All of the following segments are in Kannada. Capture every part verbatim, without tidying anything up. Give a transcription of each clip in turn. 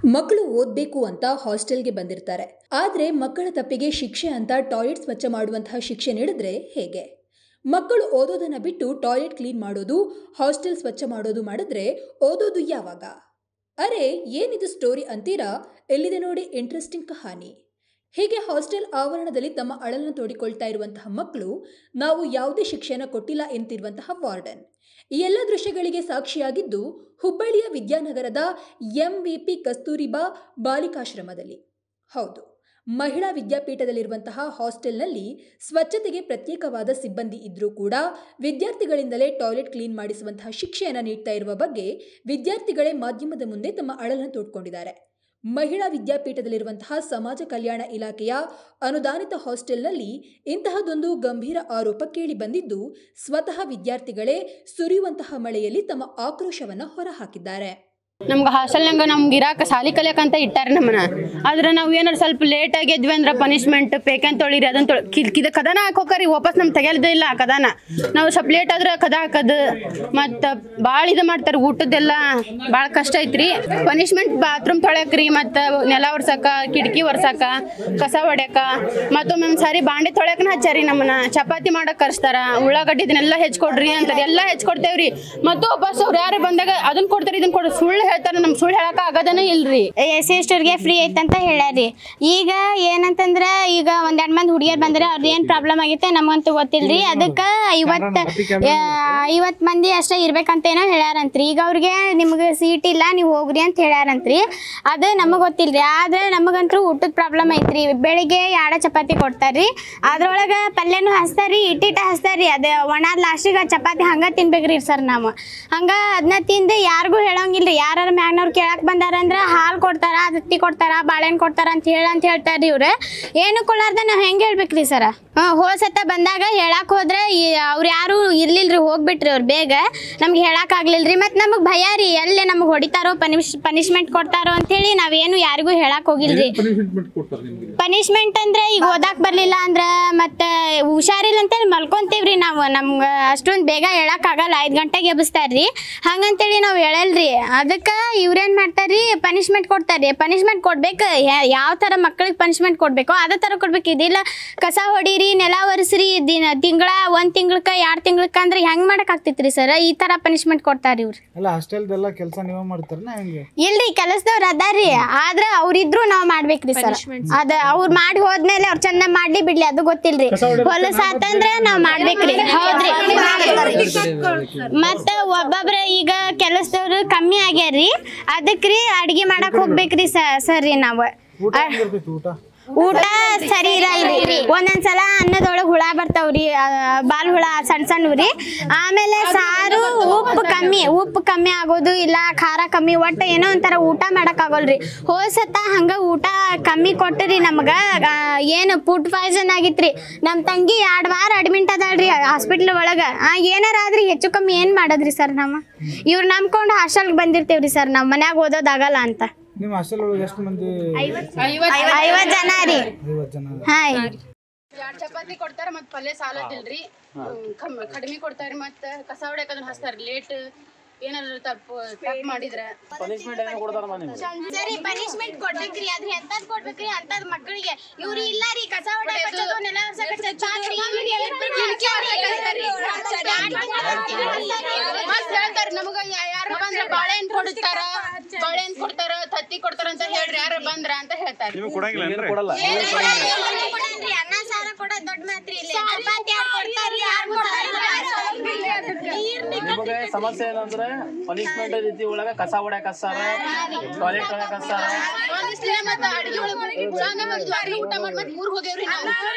ಮಕ್ಕಳು ಓದಬೇಕು ಅಂತ ಹಾಸ್ಟೆಲ್ಗೆ ಬಂದಿರ್ತಾರೆ. ಆದರೆ ಮಕ್ಕಳ ತಪ್ಪಿಗೆ ಶಿಕ್ಷೆ ಅಂತ ಟಾಯ್ಲೆಟ್ ಸ್ವಚ್ಛ ಮಾಡುವಂತಹ ಶಿಕ್ಷೆ ನೀಡಿದ್ರೆ ಹೇಗೆ? ಮಕ್ಕಳು ಓದೋದನ್ನ ಬಿಟ್ಟು ಟಾಯ್ಲೆಟ್ ಕ್ಲೀನ್ ಮಾಡೋದು, ಹಾಸ್ಟೆಲ್ ಸ್ವಚ್ಛ ಮಾಡೋದು ಮಾಡಿದ್ರೆ ಓದೋದು ಯಾವಾಗ? ಅರೆ ಏನಿದು ಸ್ಟೋರಿ ಅಂತೀರಾ? ಎಲ್ಲಿದೆ ನೋಡಿ ಇಂಟ್ರೆಸ್ಟಿಂಗ್ ಕಹಾನಿ. ಹೀಗೆ ಹಾಸ್ಟೆಲ್ ಆವರಣದಲ್ಲಿ ತಮ್ಮ ಅಳಲನ್ನು ತೋಡಿಕೊಳ್ತಾ ಇರುವಂತಹ ಮಕ್ಕಳು, ನಾವು ಯಾವುದೇ ಶಿಕ್ಷೆಯನ್ನು ಕೊಟ್ಟಿಲ್ಲ ಎಂತಿರುವಂತಹ ವಾರ್ಡನ್. ಈ ಎಲ್ಲ ದೃಶ್ಯಗಳಿಗೆ ಸಾಕ್ಷಿಯಾಗಿದ್ದು ಹುಬ್ಬಳ್ಳಿಯ ವಿದ್ಯಾನಗರದ ಎಂವಿಪಿ ಕಸ್ತೂರಿಬಾ ಬಾಲಿಕಾಶ್ರಮದಲ್ಲಿ. ಹೌದು, ಮಹಿಳಾ ವಿದ್ಯಾಪೀಠದಲ್ಲಿರುವಂತಹ ಹಾಸ್ಟೆಲ್ನಲ್ಲಿ ಸ್ವಚ್ಛತೆಗೆ ಪ್ರತ್ಯೇಕವಾದ ಸಿಬ್ಬಂದಿ ಇದ್ರೂ ಕೂಡ ವಿದ್ಯಾರ್ಥಿಗಳಿಂದಲೇ ಟಾಯ್ಲೆಟ್ ಕ್ಲೀನ್ ಮಾಡಿಸುವಂತಹ ಶಿಕ್ಷೆಯನ್ನು ನೀಡ್ತಾ ಇರುವ ಬಗ್ಗೆ ವಿದ್ಯಾರ್ಥಿಗಳೇ ಮಾಧ್ಯಮದ ಮುಂದೆ ತಮ್ಮ ಅಳಲನ್ನು ತೋಡ್ಕೊಂಡಿದ್ದಾರೆ. ಮಹಿಳಾ ವಿದ್ಯಾಪೀಠದಲ್ಲಿರುವಂತಹ ಸಮಾಜ ಕಲ್ಯಾಣ ಇಲಾಖೆಯ ಅನುದಾನಿತ ಹಾಸ್ಟೆಲ್ನಲ್ಲಿ ಇಂತಹದೊಂದು ಗಂಭೀರ ಆರೋಪ ಕೇಳಿ ಬಂದಿದ್ದು, ಸ್ವತಃ ವಿದ್ಯಾರ್ಥಿಗಳೇ ಸುರಿಯುವಂತಹ ಮಳೆಯಲ್ಲಿ ತಮ್ಮ ಆಕ್ರೋಶವನ್ನು ಹೊರಹಾಕಿದ್ದಾರೆ. ನಮ್ಗೆ ಹಾಸ್ಟೆಲ್ನಾಗ ನಮ್ಗೆ ಇರಾಕ ಸಾಲಿ ಕಲಿಯಕಂತ ಇಟ್ಟಾರ ನಮ್ಮನ್ನ. ಆದ್ರೆ ನಾವು ಏನಾರು ಸ್ವಲ್ಪ ಲೇಟ್ ಆಗಿ ಎದ್ವಿ ಅಂದ್ರೆ ಪನಿಷ್ಮೆಂಟ್ ಪೇಕನ್ ತೊಳಿರಿ ಅದನ್ನ ತೊಳಿ ಕಿದ ಕದನ ಹಾಕೋಕರಿ ವಾಪಸ್ ನಮ್ಗೆ ತೆಗೆಯೋದಿಲ್ಲ ಕದನ. ನಾವು ಸ್ವಲ್ಪ ಲೇಟ್ ಆದ್ರೆ ಕದ ಹಾಕೋದು ಮತ್ತು ಭಾಳ ಇದು ಮಾಡ್ತಾರೆ. ಊಟದ್ದೆಲ್ಲ ಭಾಳ ಕಷ್ಟ ಐತ್ರಿ. ಪನಿಷ್ಮೆಂಟ್ ಬಾತ್ರೂಮ್ ತೊಳ್ಯಾಕ್ರಿ, ಮತ್ತು ನೆಲ ಒರ್ಸಾಕ, ಕಿಟಕಿ ಒರ್ಸಾಕ, ಕಸ ಹೊಡ್ಯಾಕ, ಮತ್ತೊಮ್ಮೆ ಸಾರಿ ಬಾಂಡೆ ತೊಳ್ಯಾಕನ ಹಚ್ಚಾರಿ ನಮ್ಮನ್ನ. ಚಪಾತಿ ಮಾಡಕ್ ಕರ್ಸ್ತಾರ, ಉಳ್ಳಾಗಡ್ಡಿ ಇದನ್ನೆಲ್ಲ ಹೆಚ್ಕೊಡ್ರಿ ಅಂತಾರೆ. ಎಲ್ಲ ಹೆಚ್ಕೊಡ್ತೇವ್ರಿ. ಮತ್ತು ವಾಪಸ್ ಅವ್ರು ಯಾರು ಬಂದಾಗ ಅದನ್ನ ಕೊಡ್ತಾರೆ ಇದನ್ನ ಕೊಡ್ರಿ. ಸುಳ್ಳು ಹೇಳ್ತಾರೆ, ನಮ್ ಸುಳ್ಳು ಹೇಳಕ ಆಗದನ ಇಲ್ರಿ. ಎಸ್ ಸಿ ಎಸ್ಟರ್ಗೆ ಫ್ರೀ ಐತಂತ ಹೇಳ್ಯಾರಿ. ಈಗ ಏನಂತಂದ್ರೆ ಈಗ ಒಂದೆರಡು ಮಂದಿ ಹುಡುಗಿಯರ್ ಬಂದ್ರೆ ಅವ್ರದ್ದು ಏನ್ ಪ್ರಾಬ್ಲಮ್ ಆಗೈತೆ ನಮಗಂತೂ ಗೊತ್ತಿಲ್ರಿ. ಅದಕ್ಕೆ ಐವತ್ತು ಐವತ್ತು ಮಂದಿ ಅಷ್ಟೇ ಇರ್ಬೇಕಂತ ಏನೋ ಹೇಳ್ಯಾರಂತ್ರಿ. ಈಗ ಅವ್ರಿಗೆ ನಿಮ್ಗೆ ಸೀಟ್ ಇಲ್ಲ ನೀವು ಹೋಗ್ರಿ ಅಂತ ಹೇಳ್ಯಾರಂತ್ರಿ. ಅದು ನಮಗೆ ಗೊತ್ತಿಲ್ರಿ. ಆದ್ರೆ ನಮಗಂತೂ ಊಟದ ಪ್ರಾಬ್ಲಮ್ ಐತ್ರಿ. ಬೆಳಿಗ್ಗೆ ಎರಡು ಚಪಾತಿ ಕೊಡ್ತಾರ್ರಿ, ಅದ್ರೊಳಗೆ ಪಲ್ಯನೂ ಹಚ್ತಾರ್ರಿ, ಇಟ್ಟಿಟ ಹಚ್ತಾರ್ರಿ. ಅದು ಒಣ ಲಾಸ್ಟಿಗೆ ಚಪಾತಿ ಹಂಗ ತಿನ್ಬೇಕ್ರಿ ಸರ್. ನಾವು ಹಂಗ ಅದನ್ನ ತಿಂದು ಯಾರಿಗೂ ಹೇಳೋಂಗಿಲ್ರಿ. ಯಾರ ಮ್ಯಾಗ್ನವ್ರು ಕೇಳಕ್ ಬಂದಾರ ಅಂದ್ರೆ ಹಾಲು ಕೊಡ್ತಾರ, ಹತ್ತಿ ಕೊಡ್ತಾರ, ಬಾಳೆಹಣ್ಣು ಕೊಡ್ತಾರ ಅಂತ ಹೇಳ ಅಂತ ಹೇಳ್ತಾರ್ರಿ ಇವ್ರು. ಏನು ಕೊಡಾರ್ದ ನಾವು ಹೆಂಗೆ ಹೇಳ್ಬೇಕ್ರಿ ಸರ? ಹ್ಞೂ ಹೋಸತ್ತ ಬಂದಾಗ ಹೇಳಕ್ ಹೋದ್ರೆ ಅವ್ರು ಯಾರು ಇರ್ಲಿಲ್ರಿ, ಹೋಗ್ಬಿಟ್ರಿ ಅವ್ರು ಬೇಗ. ನಮ್ಗೆ ಹೇಳಕ್ ಆಗ್ಲಿಲ್ರಿ. ಮತ್ತು ನಮಗೆ ಭಯ ರೀ, ಎಲ್ಲೇ ನಮ್ಗೆ ಹೊಡಿತಾರೋ ಪನಿಷ್ ಪನಿಷ್ಮೆಂಟ್ ಕೊಡ್ತಾರೋ ಅಂತೇಳಿ ನಾವೇನು ಯಾರಿಗೂ ಹೇಳಕ್ ಹೋಗಿಲ್ರಿ. ಪನಿಷ್ಮೆಂಟ್ ಅಂದ್ರೆ ಈಗ ಓದಾಕ್ ಬರ್ಲಿಲ್ಲ ಅಂದ್ರೆ ಮತ್ತೆ ಹುಷಾರಿಲ್ಲ ಅಂತೇಳಿ ಮಲ್ಕೊಂತೀವ್ರಿ ನಾವು. ನಮ್ಗೆ ಅಷ್ಟೊಂದು ಬೇಗ ಹೇಳಕ್ ಆಗಲ್ಲ, ಐದು ಗಂಟೆಗೆ ಎಬ್ಬಿಸ್ತಾರ್ರಿ. ಹಂಗಂತೇಳಿ ನಾವು ಹೇಳಲ್ರಿ. ಅದಕ್ಕೆ ಇವ್ರೇನ್ ಮಾಡ್ತಾರ್ರಿ, ಪನಿಷ್ಮೆಂಟ್ ಕೊಡ್ತಾರ್ರಿ. ಪನಿಷ್ಮೆಂಟ್ ಕೊಡ್ಬೇಕು, ಯಾವ ತರ ಮಕ್ಕಳಿಗೆ ಪನಿಷ್ಮೆಂಟ್ ಕೊಡ್ಬೇಕು ಅದೇ ತರ ಕೊಡ್ಬೇಕು. ಇದಿಲ್ಲ ಕಸ ಹೊಡೀರಿ, ನೆಲ ಒರೆಸ್ರಿ, ದಿನ ತಿಂಗಳ ಒಂದ್ ತಿಂಗಳಕ್ಕ ಎರಡು ತಿಂಗಳಕ್ಕ ಅಂದ್ರೆ ಹೆಂಗ್ ಮಾಡಕ್ ಆಗ್ತಿತ್ರಿ ಸರ್? ಈ ತರ ಪನಿಷ್ಮೆಂಟ್ ಕೊಡ್ತಾರ್ರಿ ಇವ್ರು. ಇಲ್ರಿ, ಕೆಲಸದವ್ರು ಅದಾರ್ರಿ. ಆದ್ರೆ ಅವ್ರಿದ್ರು ನಾವ್ ಮಾಡ್ಬೇಕ್ರಿ ಸರ್. ಅದ ಅವ್ರು ಮಾಡಿ ಹೋದ್ಮೇಲೆ ಅವ್ರು ಚಂದ ಮಾಡ್ಲಿ ಬಿಡ್ಲಿ ಅದು ಗೊತ್ತಿಲ್ರಿ. ಹೊಲಸ ಆತಂದ್ರೆ ನಾವ್ ಮಾಡ್ಬೇಕ್ರಿ. ಹೌದ್ರಿ. ಮತ್ತ ಒಬ್ಬೊಬ್ರ ಈಗ ಕೆಲಸದವ್ರು ಕಮ್ಮಿ ಆಗ್ಯಾರ್ರಿ. ಅದಕ್ರಿ ಅಡ್ಗೆ ಮಾಡಕ್ ಹೋಗ್ಬೇಕ್ರಿ ಸರ್ ರೀ. ನಾವು ಊಟ ಸರಿ ಇರಲ್ರಿ. ಒಂದೊಂದ್ಸಲ ಅನ್ನದೊಳಗೆ ಹುಳ ಬರ್ತಾವ್ರಿ, ಬಾಲ್ ಹುಳ ಸಣ್ಣ ಸಣ್ಣವ್ರಿ. ಆಮೇಲೆ ಸಾರು ಉಪ್ಪು ಕಮ್ಮಿ ಉಪ್ಪು ಕಮ್ಮಿ ಆಗೋದು, ಇಲ್ಲ ಖಾರ ಕಮ್ಮಿ, ಒಟ್ಟು ಏನೋ ಒಂಥರ ಊಟ ಮಾಡಕ್ ಆಗೋಲ್ರಿ. ಹೋಸತ್ತ ಹಂಗ ಊಟ ಕಮ್ಮಿ ಕೊಟ್ಟರಿ ನಮ್ಗ. ಏನು ಫುಡ್ ಪಾಯ್ಸನ್ ಆಗಿತ್ರಿ. ನಮ್ ತಂಗಿ ಎರಡು ವಾರ ಅಡ್ಮಿಟ್ ಅದಾಳ್ರಿ ಹಾಸ್ಪಿಟ್ಲ್ ಒಳಗ. ಏನಾರ ಆದ್ರಿ ಹೆಚ್ಚು ಕಮ್ಮಿ ಏನ್ ಮಾಡೋದ್ರಿ ಸರ್? ನಮ್ಮ ಇವ್ರು ನಂಬ್ಕೊಂಡು ಹಾಸ್ಟೆಲ್ಗೆ ಬಂದಿರ್ತೇವ್ರಿ ಸರ್. ನಾವ್ ಮನ್ಯಾಗ ಓದೋದಾಗಲ್ಲ ಅಂತ. ನಿಮ್ಮ ಹಾಸ್ಟೆಲ್ ಒಳಗೆ ಎಷ್ಟು ಮಂದಿ? ಐವತ್ತು ಜನ ರೀ. ಹಾ, ಎರಡು ಚಪಾತಿ ಕೊಡ್ತಾರ, ಮತ್ ಪಲ್ಯ ಸಾಲದಿಲ್ರಿ. ಕಡಿಮೆ ಕೊಡ್ತಾರಿ. ಮತ್ತ ಕಸ ಹೊಡ್ಯಾಕ ಅದನ್ನ ಹಚ್ತಾರ. ಲೇಟ್ ಏನಾದ್ರು ತಪ್ಪು ತಪ್ಪು ಮಾಡಿದ್ರೆ ಪನಿಷ್ಮೆಂಟ್ ಏನ ಕೊಡ್ತಾರ? ಸರಿ, ಪನಿಷ್ಮೆಂಟ್ ಕೊಡ್ಬೇಕ್ರಿ. ಆದ್ರೆ ಎಂತದ್ ಕೊಡ್ಬೇಕ್ರಿ ಅಂತದ್ ಮಕ್ಕಳಿಗೆ. ಇವ್ರು ಇಲ್ಲ ರೀ, ಕಸ ಹೊಡ್ಯಾಕ ಹಚ್ಚೋದು, ನೆಲ ಒರೆಸಾಕ ಹಚ್ಚೋದು, ಹೇಳ್ತಾರ ನಮಗ. ಯಾರು ಬಂದ್ರ ಬಾಳೆಹಣ್ಣು ಕೊಡ್ತಾರ, ಬಾಳೆಹಣ್ಣು ಕೊಡ್ತಾರ, ತತ್ತಿ ಕೊಡ್ತಾರ ಅಂತ ಹೇಳ್ರಿ. ಯಾರು ಬಂದ್ರ ಅಂತ ಹೇಳ್ತಾರ. ಅನ್ನ ಸಾರ ಕೊಡೋದ್ ದೊಡ್ಡ ಮಾತ್ರಿ. ನಿಮಗೆ ಸಮಸ್ಯೆ ಏನಂದ್ರೆ ಪನಿಷ್ಮೆಂಟ್ ರೀತಿ ಒಳಗ ಕಸ ಹೊಡ್ಯಾಕ ಹಚ್ಚಾರ, ಟಾಯ್ಲೆಟ್ ತೊಳ್ಯಾಕ ಹಚ್ಚಾರ. ಊಟ ಮಾಡಿ ಮತ್ತೆ ಊರ್ ಹೋದೇವ್ರಿ.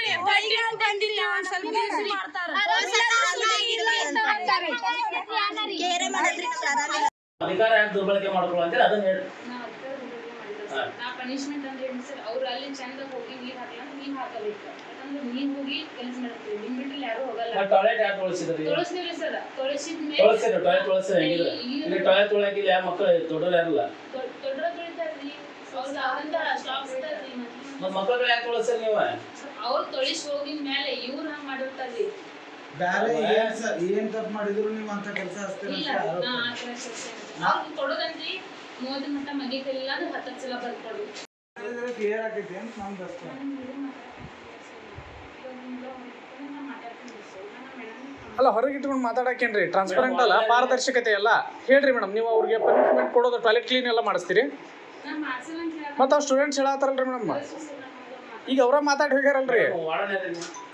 ಅಧಿಕಾರ ಯಾಕೆ ದುರ್ಬಳಕೆ ಮಾಡ್ಕೊಳ್ಳೋ ಅಂತೇಳಿ ಅದನ್ನ ಹೇಳಿ. ನಾ ಪನಿಷ್ಮೆಂಟ್ ಅಂದ್ರೆ ಏನು ಸರ್? ಅವ್ರು ಅಲ್ಲಿ ಚಂದ ಹೋಗಿ ನೀರ್ ಹಾಕಲ್ಲ, ನೀವ್ ಹಾಕಬೇಕು. ಯಾಕಂದ್ರೆ ನೀವ್ ಹೋಗಿ ಕೆಲಸ ಮಾಡ್ತೀವಿ, ನಿಮ್ ಬಿಟ್ಟಲ್ಲಿ ಯಾರು ಹೋಗಲ್ಲ. ಟಾಯ್ಲೆಟ್ ಯಾಕೆ ತೊಳಸಿದ್ರಿ? ತೊಳಸ್ತೀವ್ರಿ ಸರ್. ತೊಳಸಿದ್ಮೇಲೆ ತೊಳಸಿದ್ರು ಟಾಯ್ಲೆಟ್ ತೊಳಸ ಹೆಂಗಿದ್ರೆ ಇಲ್ಲಿ ಟಾಯ್ಲೆಟ್ ತೊಳಕ್ಕೆ ಇಲ್ಲಿ ಯಾವ ಮಕ್ಕಳು ದೊಡ್ಡವ್ರು ಯಾರಲ್ಲ ದೊಡ್ಡ ತೊಳಿತಾರ್ರಿ. ಅವ್ರದ್ದು ಅವಂತ ಸ್ಟಾಪ್ ಇರ್ತಾರ್ರಿ. ಮತ್ ಮಕ್ಕಳು ಯಾಕೆ ತೊಳಸ್ರಿ ನೀವು? ಅವ್ರು ತೊಳಿಸ್ ಹೋಗಿದ ಮೇಲೆ ಇವ್ರು ಹಂಗ ಮಾಡಿರ್ತಾರ್ರಿ. ಬೇರೆ ಏನ್ ತಪ್ಪು ಮಾಡಿದ್ರು ನೀವು ಅಂತ ಕೆಲಸ ಹಚ್ತೀರ? ಇಲ್ಲ, ನಾ ಆ ಕೆಲಸ ಅವ್ರು ಕೊಡೋದಂತ್ರಿ ಮೂವತ್ತು ಮಟ್ಟ ಮಗಿ ಕಲಿಲ್ಲ ಅಂದ್ರೆ ಹತ್ತು ಒಂದ್ಸಲ ಬರ್ಕೊಡು. ಕ್ಲಿಯರ್ ಆಗೈತಿ ಅಂತ ನಮ್ದು ಅಷ್ಟೇ. ಅಲ್ಲ ಹೊರಗೆ ಇಟ್ಕೊಂಡು ಮಾತಾಡಕೇನ್ರಿ ಟ್ರಾನ್ಸ್ಪರೆಂಟ್ ಅಲ್ಲ, ಪಾರದರ್ಶಕತೆ ಅಲ್ಲ. ಹೇಳ್ರಿ ಮೇಡಮ್, ನೀವು ಅವ್ರಿಗೆ ಪನಿಷ್ಮೆಂಟ್ ಕೊಡೋದು, ಟಾಯ್ಲೆಟ್ ಕ್ಲೀನ್ ಎಲ್ಲ ಮಾಡಿಸ್ತೀರಿ ಮತ್ತು ಅವ್ರು ಸ್ಟೂಡೆಂಟ್ಸ್ ಹೇಳತ್ತಾರಲ್ರಿ ಮೇಡಮ್, ಈಗ ಅವ್ರ ಮಾತಾಡಿ ಹೋಗ್ಯಾರಲ್ರಿ.